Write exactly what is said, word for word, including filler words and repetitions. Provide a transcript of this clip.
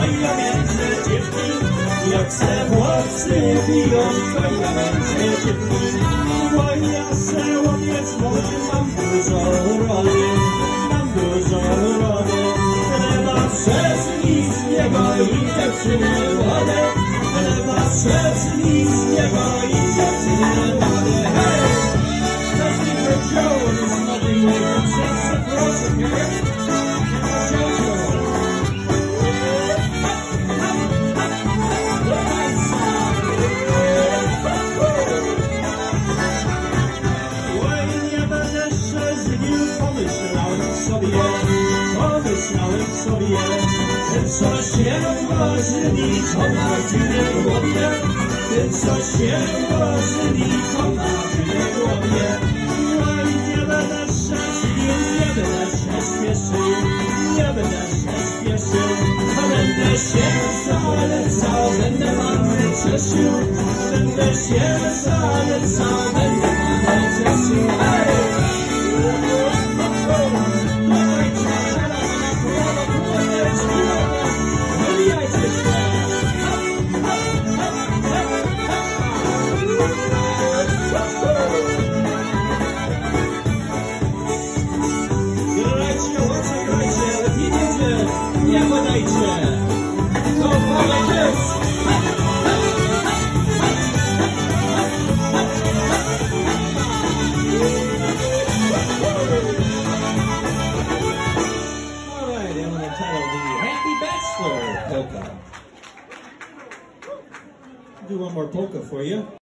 a ja między dziewki, jak se włosy biją, to ja między dziewki. Bo ja se łowiec, bo mam dużo rody, mam dużo rody. Chleba przez nic nie boi, dziewczyny młode, chleba przez nic nie boi, dziewczyny młode. Hej! Let's get your Joe and his mother, you can sing some rose up here. Jojo. Pomyślałem sobie, ten co się wozyli, co ma dziwnie głowie, ten co się wozyli, co ma dziwnie głowie. Oj, nie będę szczęślił, nie będę się śpieszył, nie będę się śpieszył, a będę się zalecał, będę mamę cieszył, będę się zalecał, będę mamę cieszył. Hej! Nie podajcie! To powiedzieć! Alright, I'm going to title the Happy Bachelor polka. Do one more polka for you.